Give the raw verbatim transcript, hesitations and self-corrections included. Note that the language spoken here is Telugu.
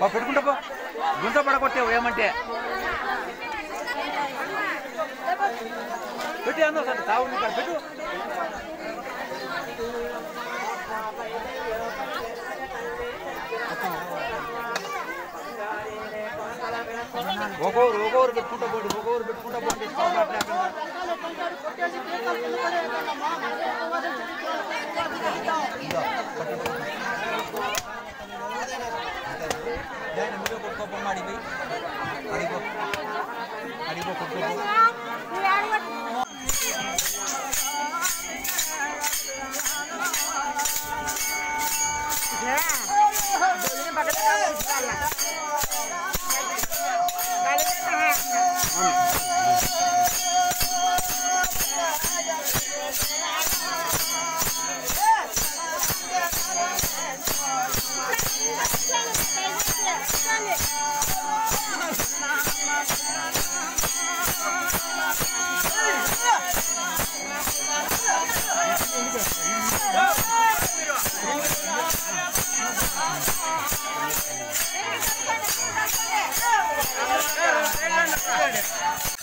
పెట్టుకుంటా పో గుంత పడగొట్టావు ఏమంటే పెట్టి అన్నా సార్ తావు పెట్టు ఒక్కొక్కరు ఒక్కొక్కరు పెట్టుకుంటా పోండి ఒక్కొక్కరు పెట్టుకుంటా పోండి మీరు కొట్టుకోపమ్మ అడిగి అడిగో అడిగో కొట్టుకో Gracias.